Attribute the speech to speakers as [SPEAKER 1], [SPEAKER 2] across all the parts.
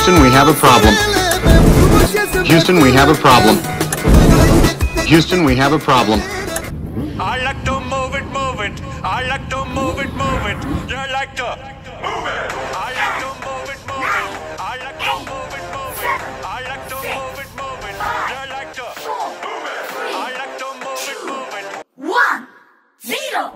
[SPEAKER 1] Houston, we have a problem. Houston, we have a problem. Houston, we have a problem.
[SPEAKER 2] I like to move it, move it. I like to move it, move it. You like to move it. I like to move it, move it. I like to move it, move it. I like to move it, move it. You like to move it. I like to move it, move it.
[SPEAKER 3] 1, 0.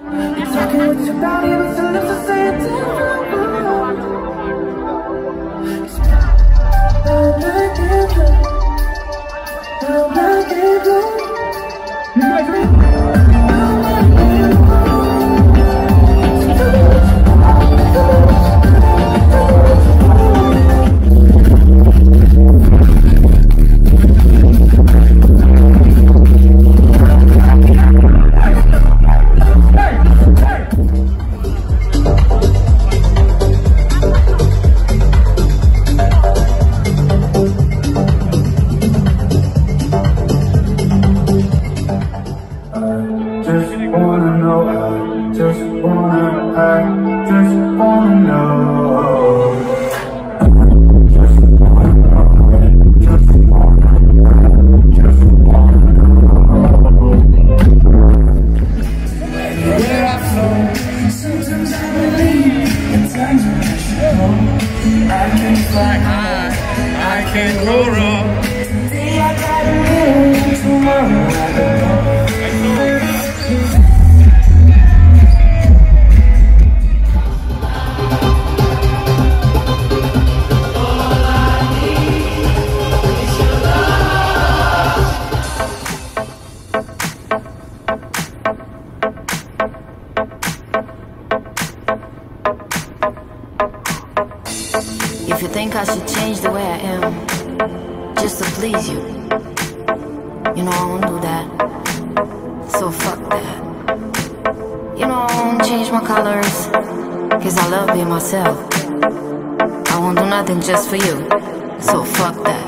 [SPEAKER 4] If you think I should change the way I am just to please you, you know I won't do that. So fuck that. You know I won't change my colors, cause I love being myself. I won't do nothing just for you. So fuck that.